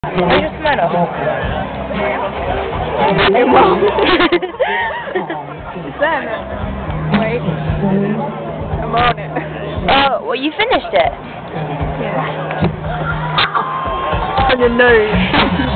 Where's your tomato? It won't. Then, wait. I'm on it. Oh, well, you finished it. Yeah. On your nose.